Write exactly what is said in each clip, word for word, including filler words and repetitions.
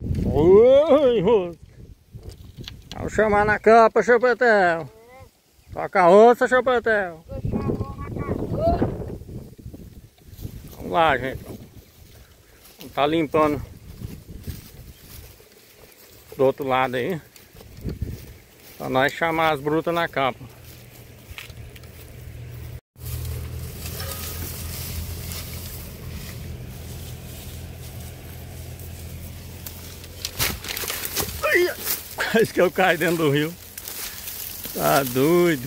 Oi, Rosca. Vamos chamar na capa, Chapetel. Toca a onça, Chapetel. Vamos lá, gente. Vamos tá limpando do outro lado aí. Pra nós chamar as brutas na capa. Quase que eu caio dentro do rio. Tá doido.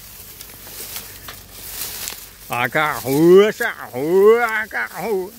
Agarrua, charrua, agarrua.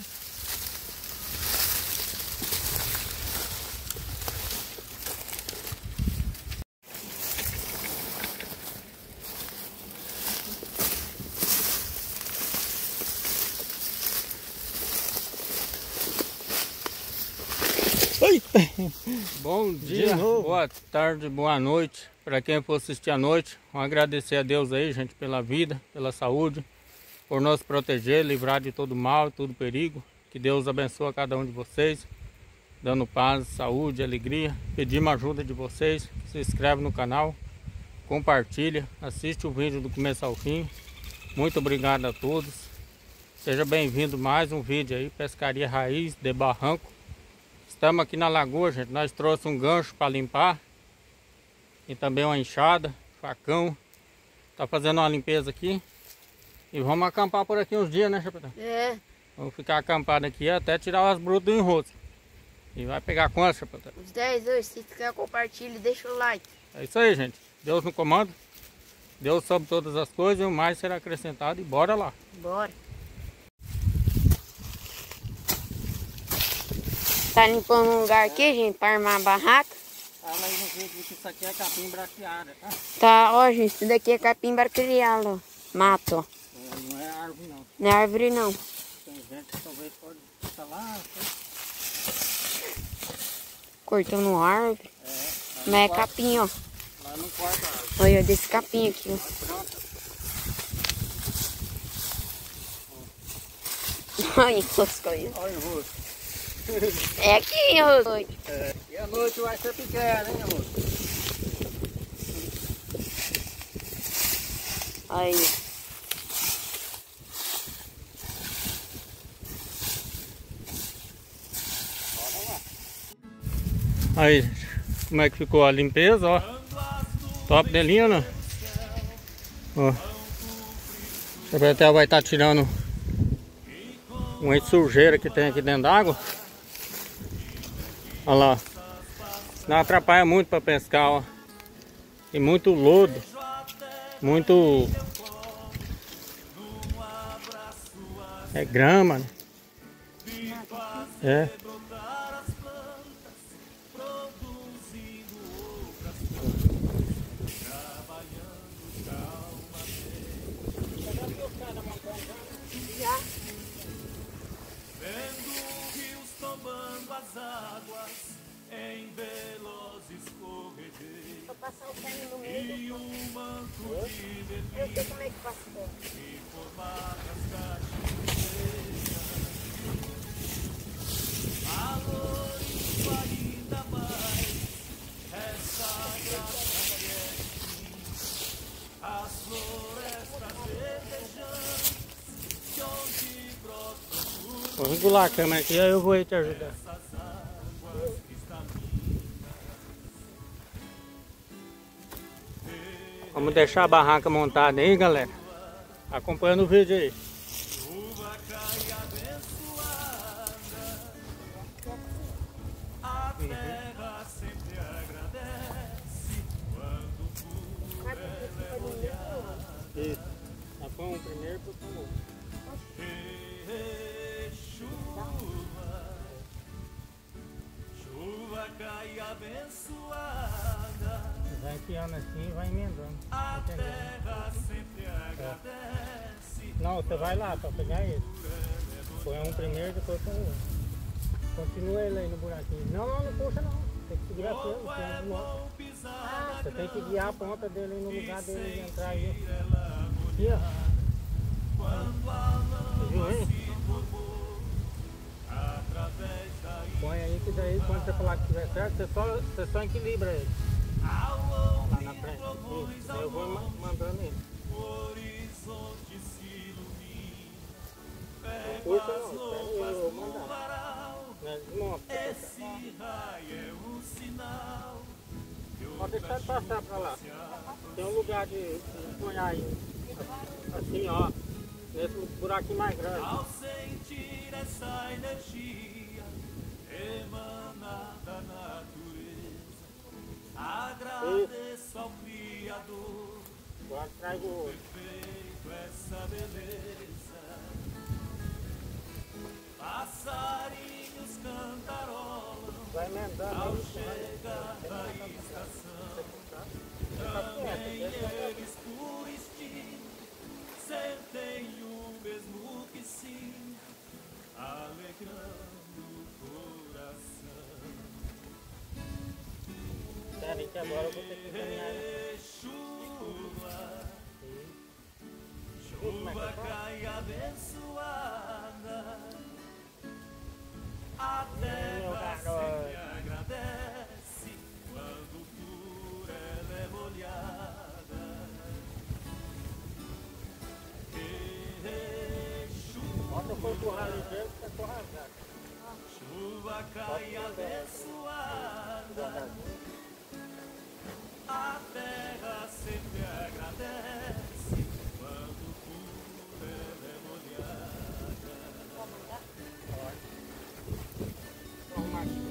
Oi. Bom dia, boa tarde, boa noite. Para quem for assistir à noite, vamos agradecer a Deus aí, gente, pela vida, pela saúde, por nos proteger, livrar de todo mal, todo perigo. Que Deus abençoe a cada um de vocês, dando paz, saúde, alegria. Pedimos a ajuda de vocês, se inscreve no canal, compartilha, assiste o vídeo do começo ao fim. Muito obrigado a todos. Seja bem-vindo a mais um vídeo aí, Pescaria Raiz de Barranco. Estamos aqui na lagoa, gente. Nós trouxemos um gancho para limpar e também uma enxada, facão. Tá fazendo uma limpeza aqui e vamos acampar por aqui uns dias, né, Chapetão? É. Vamos ficar acampado aqui até tirar as brutas do enrosco. E vai pegar quantas, Chapetão? Os dez hoje. Se quiser, compartilha e deixa o like. É isso aí, gente. Deus no comando. Deus sabe todas as coisas e o mais será acrescentado. E bora lá. Bora. Tá limpando um lugar aqui, gente, para armar a barraca. Fala aí no vídeo que isso aqui é capim braquiária, tá? Tá, ó, gente, isso daqui é capim braquiária, ó. Mato, ó. É, não é árvore, não. Não é árvore, não. Tem gente que talvez pode estar lá. Tá? Cortando árvore. É. Mas é capim, ó. Lá não corta a árvore. Olha, desse capim aqui, ó. Pronto. Olha, rosca aí. Olha o rosto. É aqui, rosca. É. E a noite vai ser pequena, hein, amor? Aí. Aí, gente, como é que ficou a limpeza, ó. Top de linha, né? Ó. O Chapetel vai estar tirando uma sujeira que tem aqui dentro d'água. Olha lá. Não atrapalha muito para pescar, ó. Tem muito lodo. Muito... É grama, né? É. Vendo rios tombando as águas em velozes corredeiros. Vou passar o pé no meio. E um manto de vermelho. Eu sei como é que passou. E formar as cachoeiras. Valorizo ainda mais essa graça que é de mim. As florestas verdejantes que onde brotam. Vou regular a câmera aqui, aí eu vou aí te ajudar. Vamos deixar a barraca montada aí, galera. Acompanhando o vídeo aí. Chuva cai abençoada, a terra sempre agradece quando por ela é molhada. Isso. Nós fomos o primeiro para o outro. Chuva, chuva cai abençoada, Vai enfiando assim e vai emendando. a Entendeu? terra sempre agradece. Não, você vai lá para pegar ele. Põe um primeiro, depois põe o outro. Continua ele aí no buraquinho. Não, não, não puxa não. Tem que segurar Como ele. é bom pisar na Você tem que guiar a ponta dele aí no lugar dele entrar aí. sentir ela Aqui, ó. quando a Você viu lama aí? se formou através da Põe aí que daí quando você falar que estiver certo, você só, você só equilibra ele. Lá na frente. Isso. Eu vou ma- mandando ele. Horizonte se ilumina, Não puxa não, espera eu mandar. Né, desmonta. esse raio é um sinal. Pode deixar de passar pra lá. Tem um lugar de, de ponhar aí. Assim, ó. Nesse buraquinho mais grande. Ao sentir essa energia emanada da natureza, agradeço ao Criador, Agora traz o outro. feito essa beleza. Passarinhos cantarolam Vai emendando ao aí. chegar da estação. Também eles por instinto sentem o mesmo que sinto, alegrando o coração. Espera aí que agora eu vou ter que caminhar. Chuva, chuva cai abençoada, a terra sempre agradece quando por ela é molhada. Bota o corpo ligeiro que tá rasgado. Chuva cai abençoada, a terra sempre agradece quando por ela é molhada. Vou arrumar aqui.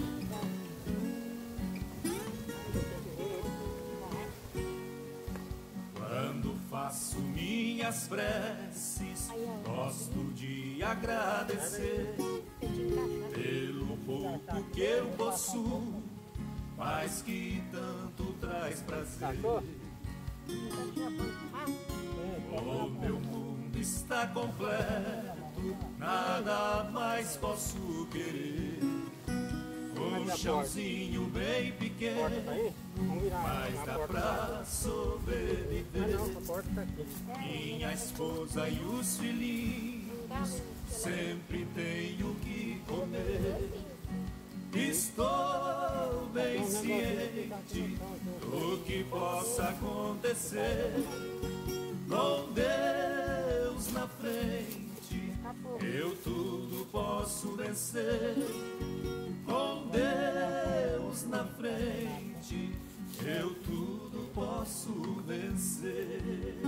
Quando faço minhas preces, gosto de agradecer pelo pouco que eu possuo, mas que tanto traz prazer. Achou? O meu mundo está completo, nada mais posso querer. Um chãozinho bem Porta tá pequeno, aí? Vamos virar mas a dá porta. pra Ah sobreviver. não, a porta tá aqui. Minha esposa e os filhinhos sempre tenho que comer. Estou bem ciente do que possa acontecer. Com Deus na frente, eu tudo posso vencer. Com Deus na frente, eu tudo posso vencer.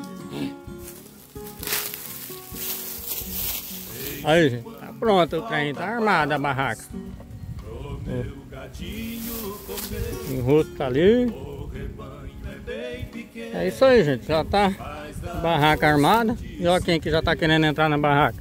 Aí, gente, tá pronto o trem, tá armada a barraca. Pro meu gadinho comer, O rosto tá ali. o rebanho é bem pequeno, É isso aí, gente. Já tá mas dá barraca armada. E ó quem que já tá querendo entrar na barraca.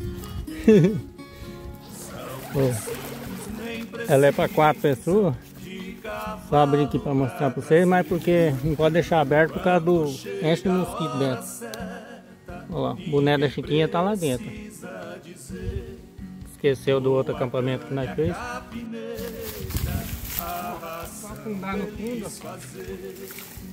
Ó, nem ela é pra quatro pessoas. de cavalo. Só abrir aqui pra mostrar pra vocês, mas porque não pode deixar aberto por causa do enche de mosquito dentro. Olha lá, o boné da Chiquinha tá lá dentro. Precisa dizer Esqueceu do outro acampamento que nós fez. capineira, a raça Afundar no fundo, fazer.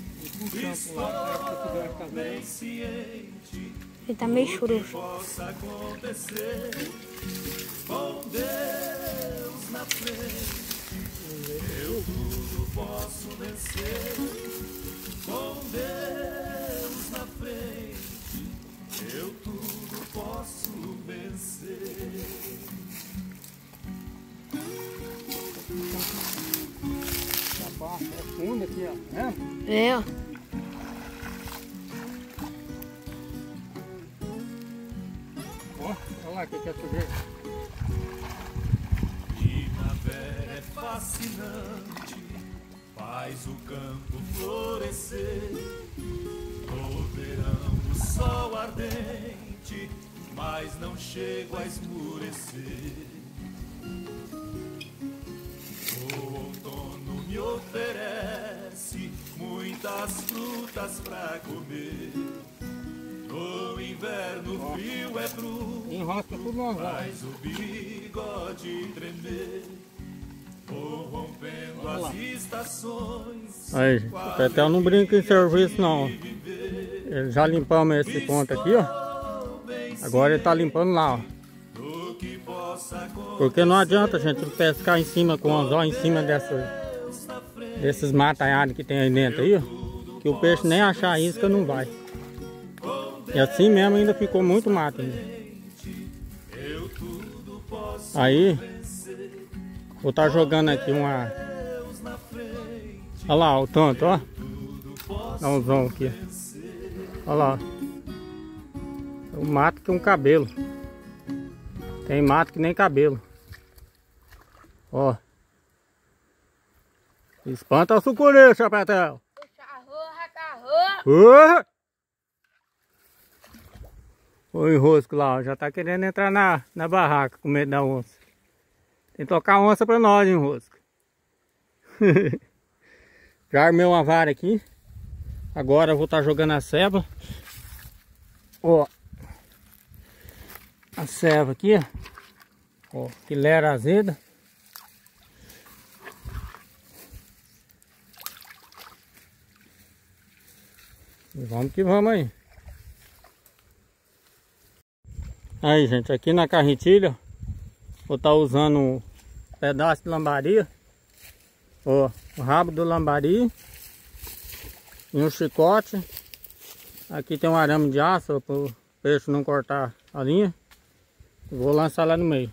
ó. Bem ciente Ele tá meio churucho. possa acontecer. Com Deus na frente, eu tudo posso vencer. Com Deus na frente, eu tudo posso vencer. Tá bom, é fundo aqui, ó. É? É, ó. Ó, olha lá o que que é sujeira. Primavera é fascinante, faz o campo florescer. No verão o sol ardente, mas não chego a esmurecer. O outono me oferece muitas frutas pra comer. No inverno o frio é bruto, Enrosca tudo longe, ó. faz o bigode tremer. Vou rompendo as estações. Aí, gente, o Petel não brinca em serviço não. Ele já limpamos esse ponto aqui, ó. Agora ele tá limpando lá, ó. Do que possa acontecer. Porque não adianta, gente, pescar em cima com anzol, em cima dessa, desses matalhados que tem aí dentro aí, ó, que o peixe nem achar a isca não vai. E assim mesmo ainda ficou muito mato ainda. Aí, vou estar jogando aqui uma... Olha lá o tanto, ó. Dá um zoom aqui. Olha lá. O mato que um cabelo. Tem mato que nem cabelo. Ó. Espanta o sucuri, chapetel. Uh! O enrosco lá, ó, já tá querendo entrar na, na barraca com medo da onça. Tem que tocar onça pra nós, enrosco. Já armei uma vara aqui. Agora eu vou estar jogando a ceva. Ó. A ceva aqui, ó. Filera azeda. E vamos que vamos aí. Aí, gente, aqui na carretilha vou estar usando um pedaço de lambari. Ó, o rabo do lambari e um chicote. Aqui tem um arame de aço para o peixe não cortar a linha. Vou lançar lá no meio.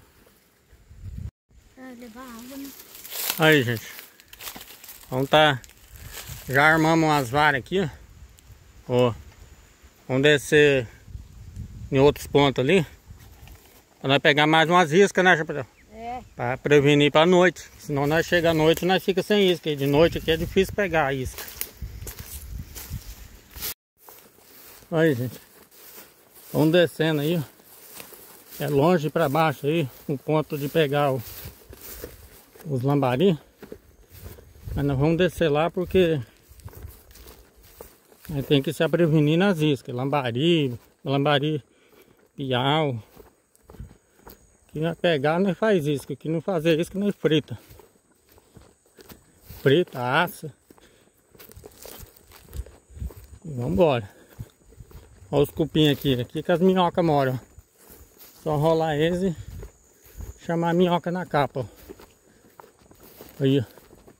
Aí, gente, vamos tá, já armamos umas varas aqui, ó. Ó, vamos descer em outros pontos ali. Pra nós pegar mais umas iscas, né, Chapéu? É. Pra prevenir pra noite. Senão nós chega à noite e nós fica sem isca. E de noite aqui é difícil pegar a isca. Aí, gente. Vamos descendo aí, ó. É longe pra baixo aí, o ponto de pegar o, os lambari. Mas nós vamos descer lá porque nós tem que se prevenir nas iscas. Lambari, lambari, piau. Que nós pegar, nós faz isca. Que não fazer isca, nós frita. Frita, assa. E vamos embora. Olha os cupim aqui. Aqui que as minhocas moram. Só rolar eles e chamar a minhoca na capa. Ó. Aí, ó.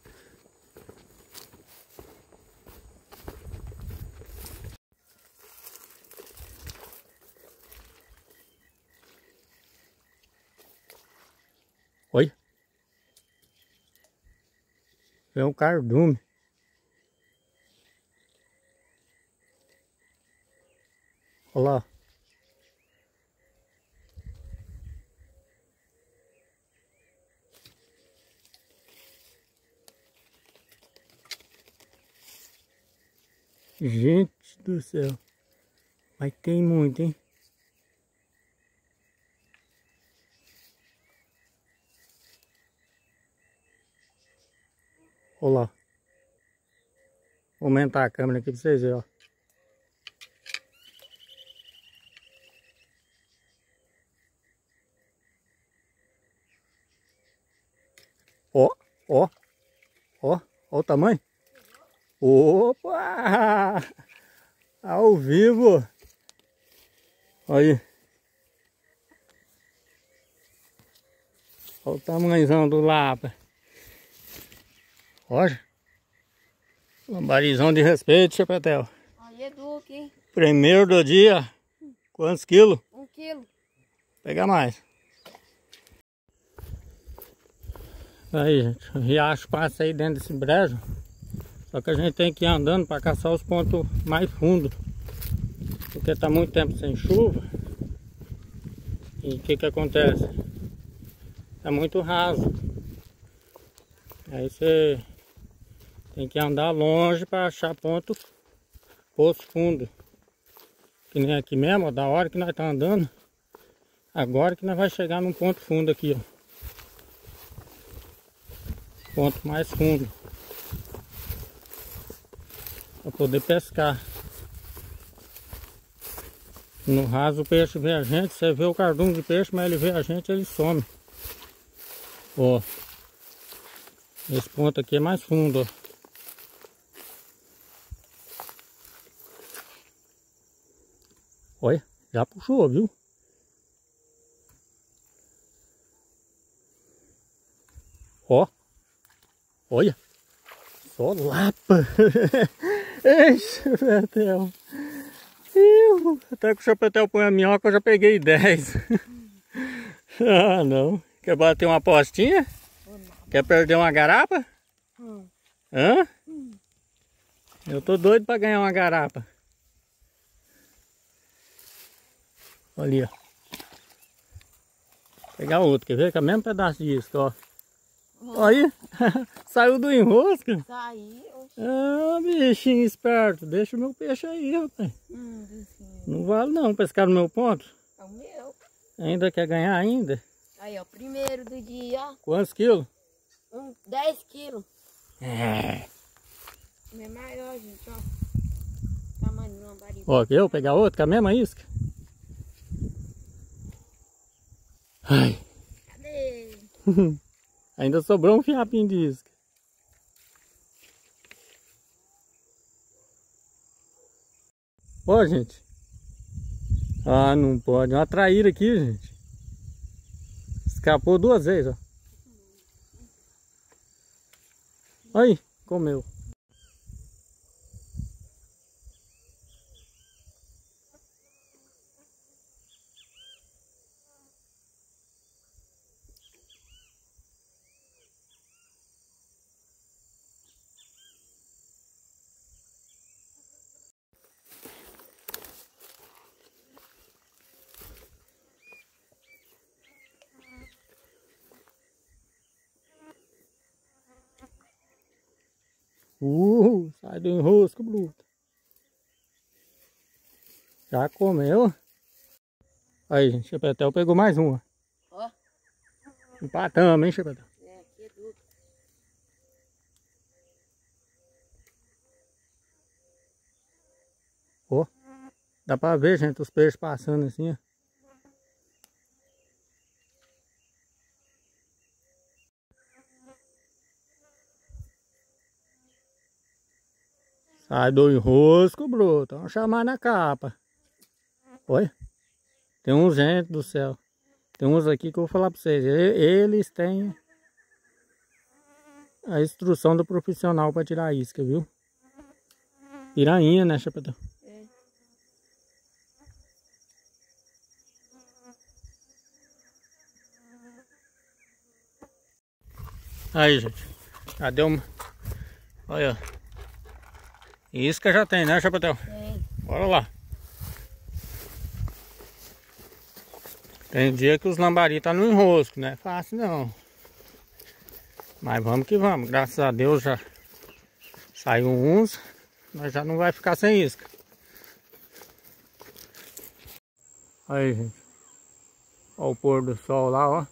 Oi. É um cardume. Olha lá. Gente do céu. Mas tem muito, hein? Olha lá. Vou aumentar a câmera aqui pra vocês verem, ó. Ó, ó, ó, ó o tamanho. Opa! Ao vivo! Aí. Olha o tamanhozão do lapa. Olha. Lambarizão de respeito, Chapetel. Aí é Duque, hein? Primeiro do dia. Quantos quilos? Um quilo. Pega mais. Aí, gente. O riacho passa aí dentro desse brejo. Só que a gente tem que ir andando para caçar os pontos mais fundos. Porque tá muito tempo sem chuva. E o que que acontece? Tá muito raso. Aí você tem que andar longe para achar ponto, poço fundo. Que nem aqui mesmo, ó, da hora que nós tá andando. Agora que nós vai chegar num ponto fundo aqui, ó. Ponto mais fundo. Para poder pescar. No raso o peixe vê a gente, você vê o cardume de peixe, mas ele vê a gente, ele some. Ó. Esse ponto aqui é mais fundo, ó. Olha, já puxou, viu? Ó. Olha. Só lapa. Ei, Chapetel. Eu, até que o Chapetel põe a minhoca eu já peguei dez. Ah, não. Quer bater uma apostinha? Quer perder uma garapa? Hum. Hã? Hum. Eu tô doido pra ganhar uma garapa. Olha ali, ó. Vou pegar outro, quer ver? Que é o mesmo pedaço de isca, ó. Hum. Aí, saiu do enrosco. Saiu. Ah, bichinho esperto. Deixa o meu peixe aí, rapaz. Hum, não vale não pescar no meu ponto. É o meu. Ainda quer ganhar ainda? Aí, ó, primeiro do dia. Quantos quilos? Um, dez quilos. É. É maior, gente, ó. Tamanho de uma barriga. Ó, eu pegar outro com a mesma isca? Ai. Cadê? Ainda sobrou um fiapinho de isca. Ó, gente. Ah, não pode. Uma traíra aqui, gente. Escapou duas vezes, ó. Aí, comeu. Uh, sai do enrosco, bruto. Já comeu. Aí, gente, Chapetel pegou mais uma. Ó. Empatamos, hein, Chapetel? É, aqui é duro. Ó, dá pra ver, gente, os peixes passando assim, ó. Sai do enrosco, bruto. Vamos chamar na capa. Olha. Tem uns, gente do céu. Tem uns aqui que eu vou falar pra vocês. Eles têm a instrução do profissional pra tirar a isca, viu? Pirainha, né, Chapetel? É. Aí, gente. Já deu uma. Olha. Isca já tem, né, Chapetel? Tem. Bora lá. Tem dia que os lambari tá no enrosco, não é fácil não. Mas vamos que vamos. Graças a Deus já saiu uns. Nós já não vai ficar sem isca. Aí, gente. Olha o pôr do sol lá, ó.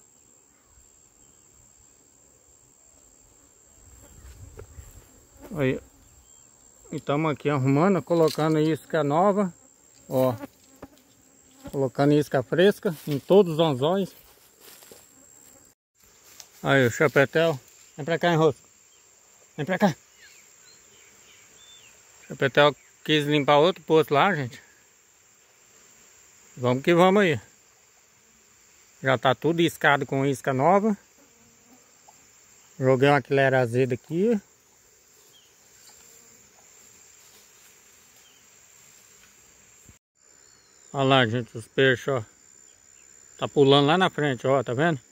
Aí. E estamos aqui arrumando, colocando isca nova. Ó. Colocando isca fresca em todos os anzóis. Aí o Chapetel. Vem pra cá, enrosco. Vem pra cá. O Chapetel quis limpar outro poço lá, gente. Vamos que vamos aí. Já tá tudo iscado com isca nova. Joguei uma quilera azeda aqui. Olha lá, gente, os peixes, ó. Tá pulando lá na frente, ó, tá vendo?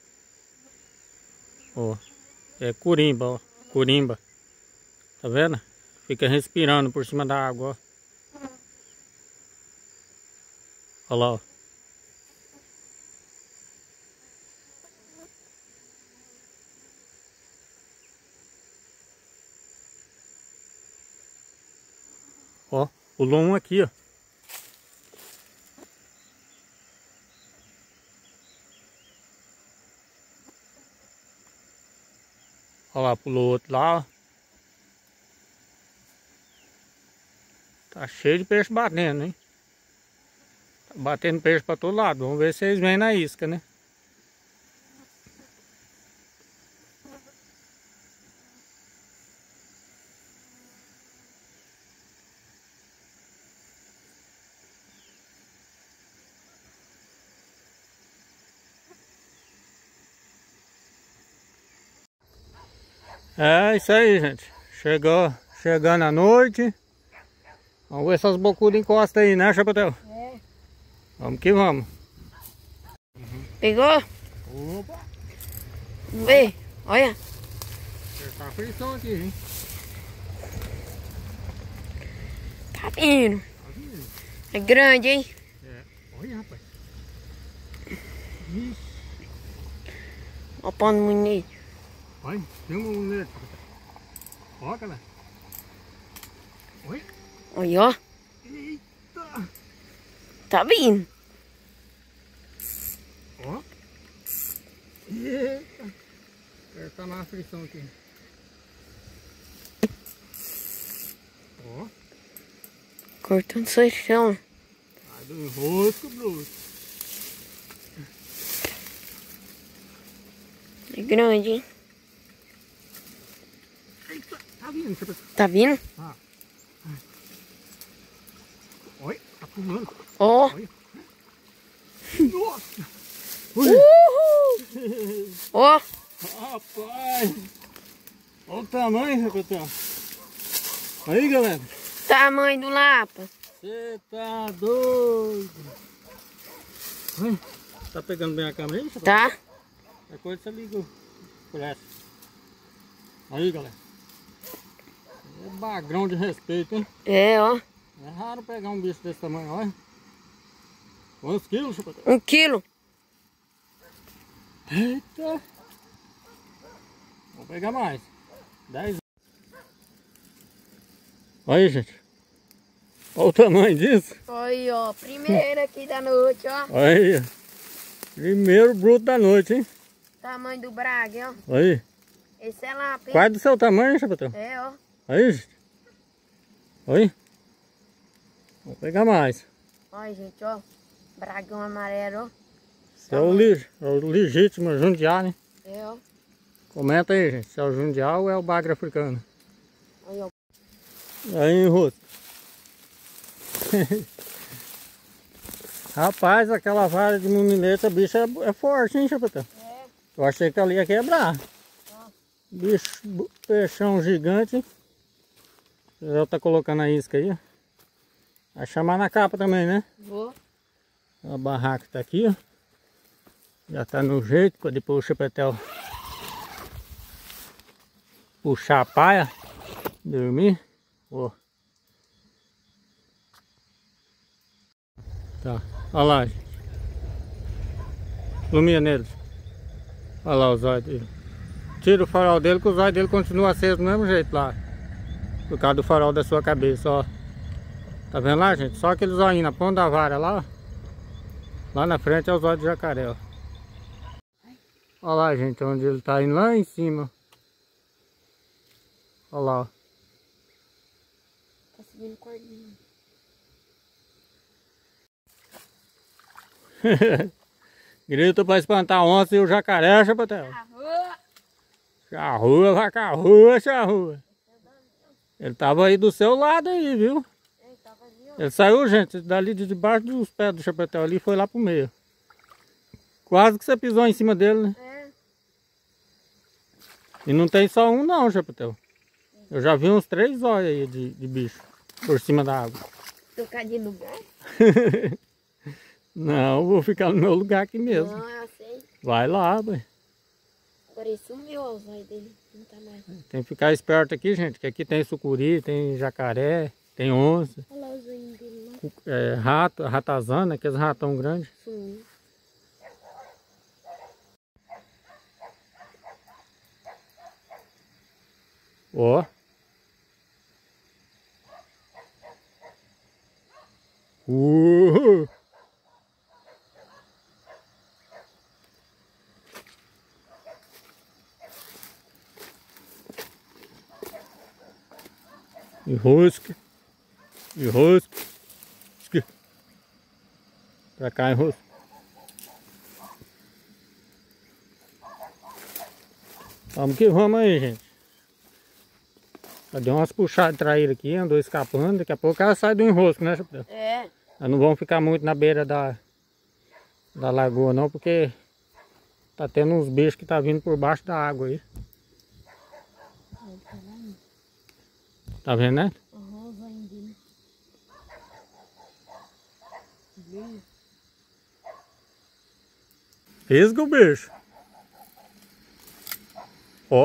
Ó, é curimba, ó. Curimba. Tá vendo? Fica respirando por cima da água, ó. Olha lá, ó. Ó, pulou um aqui, ó. Olha lá, pulou outro lá, ó. Tá cheio de peixe batendo, hein? Tá batendo peixe pra todo lado. Vamos ver se eles vêm na isca, né? É isso aí, gente. Chegou, chegando a noite. Vamos ver se as bocudas encostam aí, né, Chapatel? É. Vamos que vamos. Pegou? Opa! Vamos ver. Olha. Tá a frição aqui, hein? Tá vindo. É grande, hein? É. Olha, rapaz. Ixi. Olha o pano bonito. Olha, tem um nele. Olha, galera. Olha. Olha, ó. Eita. Tá vindo. Ó. Eita. Ele tá na frição aqui. Ó. Cortando seu chão. Sai do enrosco, bruto. É grande, hein? Eita, tá vindo, Chapatel. Tá vindo? Ah. Olha, tá pulando. Ó. Olha. Nossa! Uhul! Ó. Rapaz! Olha o tamanho, Chapetão. Aí, galera. Tamanho do lapa. Você tá doido. Ai, tá pegando bem a câmera aí, Chapetão? Tá? É coisa que você liga por essa. Aí, galera. É bagrão de respeito, hein? É, ó. É raro pegar um bicho desse tamanho, olha. Quantos quilos, Chapetão? Um quilo. Eita! Vou pegar mais. Dez. Olha aí, gente. Olha o tamanho disso. Olha, ó. Primeiro aqui da noite, ó. Olha aí. Primeiro bruto da noite, hein? Tamanho do braga, hein, ó. Olha aí. Esse é lapa, hein? Quase do seu tamanho, Chapetão. É, ó. Olha aí, gente. Olha aí. Vou pegar mais. Olha, gente, ó. Bragão amarelo, ó. Esse é o, li... é o legítimo jundiá, né? É, ó. Comenta aí, gente. Se é o jundiá ou é o bagre africano. Olha, ó. Aí, rosto. Rapaz, aquela vara de munileta, bicho é, é forte, hein, Chapetão? É. Eu achei que ali ia quebrar. Ó. Bicho, peixão gigante. Já tá colocando a isca aí, ó. Vai chamar na capa também, né? Vou. A barraca tá aqui, ó. Já tá no jeito, pra depois o Chapetel puxar a paia, dormir. Ó. Tá, olha lá, gente. Ilumina neles. Olha lá os olhos dele. Tira o farol dele, que os olhos dele continuam acesos do mesmo jeito lá. Por causa do farol da sua cabeça, ó. Tá vendo lá, gente? Só aqueles olhinhos na ponta da vara lá, ó. Lá na frente é os olhos de jacaré, ó. Olha lá, gente, onde ele tá indo lá em cima. Olha lá, ó. Tá subindo cordinha. Grita pra espantar a onça e o jacaré, Chapatel. Arrua! Charrua, vaca rua, charrua. Ele tava aí do seu lado aí, viu? Ei, tava ali, ó. Ele saiu, gente, dali de debaixo dos pés do Chapatel ali e foi lá pro meio. Quase que você pisou em cima dele, né? É. E não tem só um não, Chapatel. Eu já vi uns três olhos aí de, de bicho por cima da água. Tocadinho no lugar? Não, vou ficar no meu lugar aqui mesmo. Não, eu sei. Vai lá, ué. Agora ele sumiu os olhos dele. Não tá mais. Tem que ficar esperto aqui, gente, que aqui tem sucuri, tem jacaré, tem onça, Olha lá os olhinhos dele lá. é, rato, ratazana, aqueles ratão grandes. Sumiu. Ó. Uh! Enrosca. Enrosca. Esqui. Pra cá, enrosca. Vamos que vamos aí, gente. Já deu umas puxadas de traíra aqui, andou escapando. Daqui a pouco ela sai do enrosco, né, Chapatel? É. Elas não vão ficar muito na beira da, da lagoa não, porque tá tendo uns bichos que tá vindo por baixo da água aí. Tá vendo, né? Aham, vai indo. Fisga o bicho. Ó.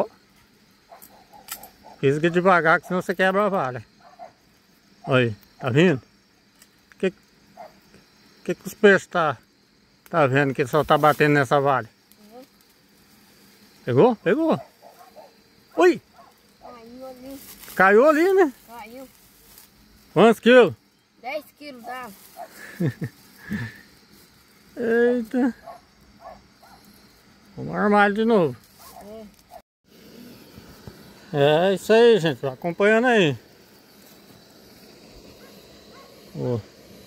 Fisga devagar, que senão você quebra a vara. Olha aí, tá vendo? O que, que que os peixes tá, tá vendo que só tá batendo nessa vara? Uhum. Pegou? Pegou. Ui! Caiu ali. Caiu ali, né? Caiu. Quantos quilos? dez quilos dava. Eita. Vamos armar ele de novo. É. É isso aí, gente. Vai acompanhando aí. Ó.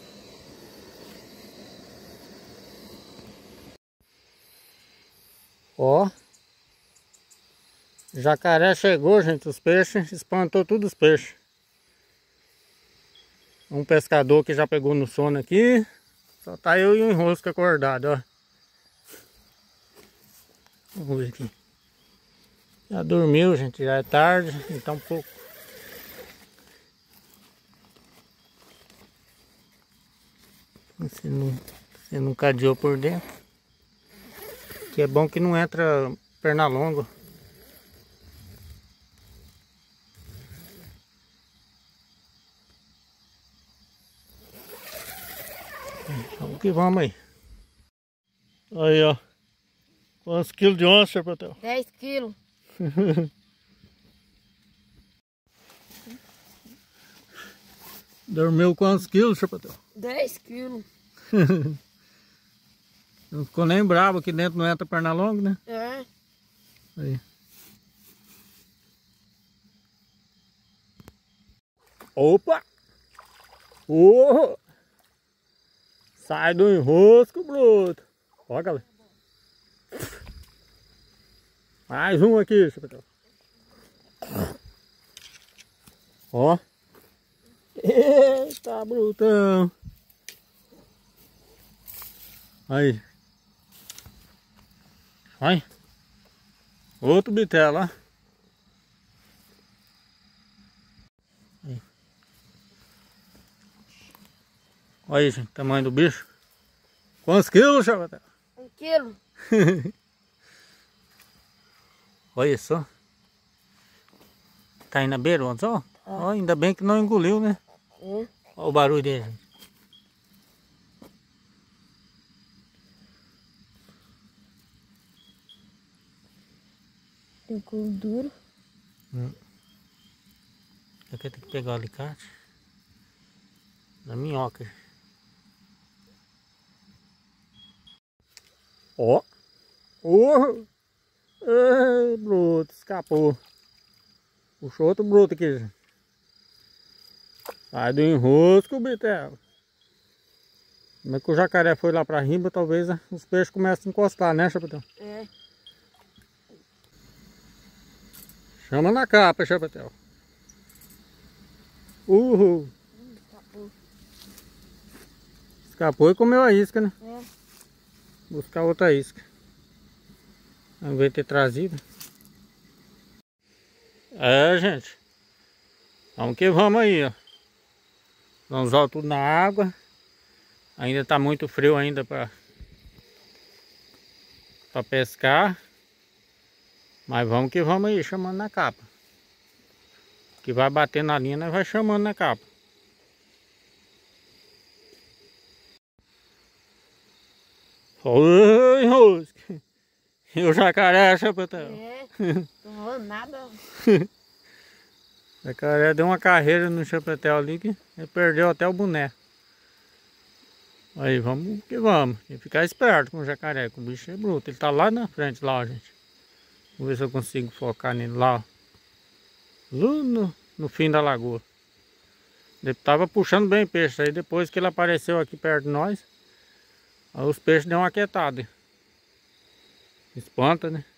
Ó. Jacaré chegou, gente. Os peixes. Espantou todos os peixes. Um pescador que já pegou no sono aqui. Só tá eu e o enrosco acordado, ó. Vamos ver aqui. Já dormiu, gente. Já é tarde. Então um pouco. Você não, você não cadeou por dentro. Que é bom que não entra perna longa. Vamos que vamos aí. Aí, ó. Quantos quilos de onça, Patel? dez quilos. Dormiu quantos quilos, Patel? dez quilos. Não ficou nem bravo, aqui dentro não entra perna longa, né? É. Aí. Opa! Oh! Sai do enrosco, bruto! Ó, galera. Mais um aqui, Patel. Ó. Eita, brutão! Aí. Vai. Outro bitela. Aí. Olha aí, gente, o tamanho do bicho. Quantos quilos, Chabatela? Um quilo. Olha só. Tá aí na beira, ó. Ah. Ó, ainda bem que não engoliu, né? É. Olha o barulho dele, gente. Tem couro duro. Hum. Aqui tem que pegar o alicate. Na minhoca. Ó. Oh. Ei, bruto, escapou. Puxou outro bruto aqui. Sai do enrosco, Betel. Como é que o jacaré foi lá pra riba, talvez os peixes comecem a encostar, né, Chapetel? É. Chama na capa, Chapetel. Uhul. Escapou. Escapou e comeu a isca, né? É. Buscar outra isca. Não veio ter trazido. É, gente. Vamos que vamos aí, ó. Vamos jogar tudo na água. Ainda tá muito frio ainda para para pescar. Mas vamos que vamos aí, chamando na capa. Que vai bater na linha, nós vai chamando na capa. Oi, Rosca. E o jacaré, Chapetel? É. Não vou nada. O jacaré deu uma carreira no Chapetel ali que ele perdeu até o boné. Aí, vamos que vamos. Tem que ficar esperto com o jacaré, que o bicho é bruto. Ele tá lá na frente, lá, ó, gente. Vamos ver se eu consigo focar nele lá, ó. Lá no, no fim da lagoa. Ele tava puxando bem peixe. Aí depois que ele apareceu aqui perto de nós, aí os peixes deu uma quietada. Espanta, né?